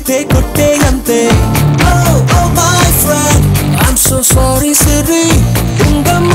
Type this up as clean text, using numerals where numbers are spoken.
చుడితే కొట్టే అంతే. Oh, oh my friend, I'm so sorry Siri. ఉంగం